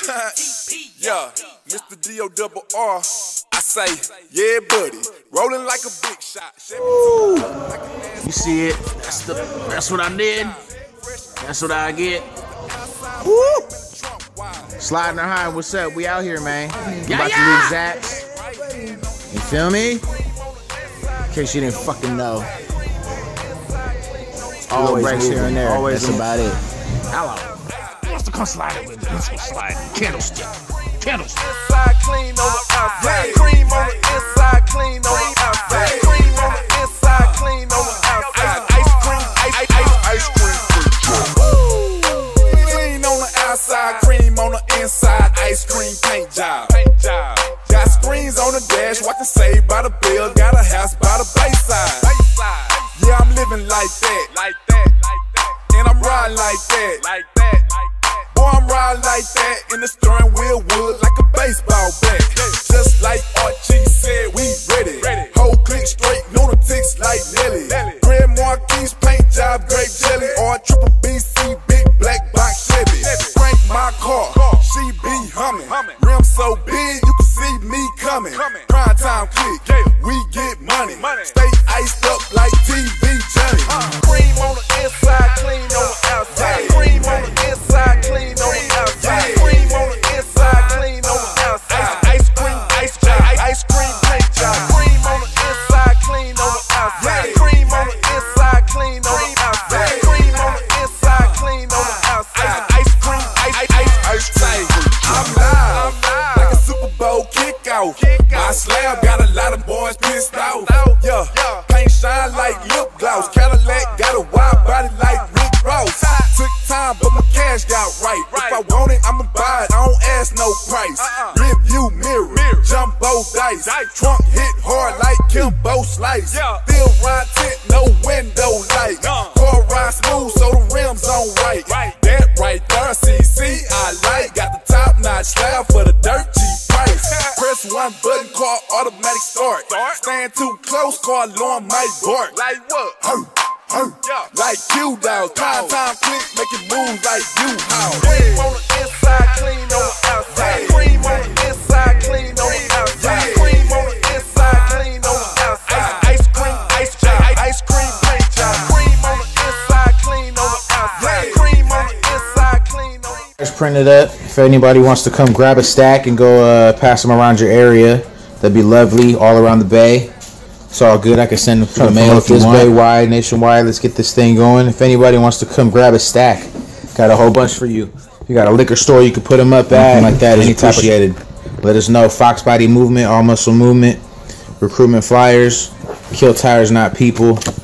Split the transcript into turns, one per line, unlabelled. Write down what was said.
Yeah, Mr. D-O-double-R. I say, yeah, buddy. Rolling like a big shot.
You see it? That's what I did. That's what I get. Woo! Sliding our high. What's up? We out here, man. We about to leave Zach's. You feel me? In case you didn't fucking know. Always breaks here and there. Always. That's about it. Hello. Who wants to come slide it with me? Let's go slide. Candlestick. Candlestick.
Inside clean on the outside. Cream on the inside, clean on the outside. Cream on the inside, clean on the outside. Ice cream, ice cream. Clean on the outside, cream on the inside. Ice cream paint job. Got screens on the dash, watching Saved by the Bell. Got a house by the Bayside. Yeah, I'm living like that. And I'm riding like that. Boy, I'm riding like that. In the steering wheel wood like a baseball bat. Just like Archie said, we ready. Whole click straight, lunatics like Nelly. Grand Marquis, paint job, grape jelly. Or triple BC, big black box Chevy. Crank my car, she be humming. Rim so big, you can see me coming. Prime time click, we get money. Stay iced up like TV Johnny. Cream on the inside, clean on the outside. Cream on the inside, clean on the outside. Cream on the inside, clean on the outside. Ice cream paint job. Cream on the inside, clean on the outside. Cream on the inside, clean on the outside. Cream on the inside, clean on the outside. Ice cream. I'm live like a Super Bowl kickoff. My slab got a lot of boys pissed off. Yeah, paint shine like lip gloss. Cadillac got a wide body like Rick Ross. Took time, but my cash got right. If I want it, I'ma buy it. I don't ask no price. Rear view mirror, jumbo dice. Trunk hit hard like Kimbo Slice. Still ride tent, no window light. Car ride smooth, so the rims on right. That right there, CC, I like. Got the top notch slab for the dirt cheap price. Press one button, car automatic start. Stand too close, car alarm might bark. Like what? Like Q-Dog, time click, make it move like U-Haul. Cream on the inside, clean on the outside. Cream on the inside, clean on the outside. Cream on the inside, clean on the outside. Ice cream paint job. Cream on the inside, clean on the outside. Cream on the inside, clean on the outside.
Just print it up. If anybody wants to come grab a stack and go pass them around your area, that'd be lovely. All around the bay. It's all good. I can send them through the mail if this bay wide, nationwide. Let's get this thing going. If anybody wants to come grab a stack, got a whole bunch for you. If you got a liquor store you can put them up at, like that is appreciated. Let us know. Fox Body Movement, All Muscle Movement, recruitment flyers, kill tires, not people.